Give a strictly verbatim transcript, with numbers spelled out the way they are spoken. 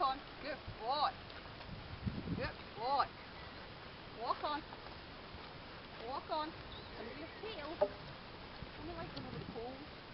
on. Good boy. Good boy. Walk on. Walk on. Under your tail. Only like another pole.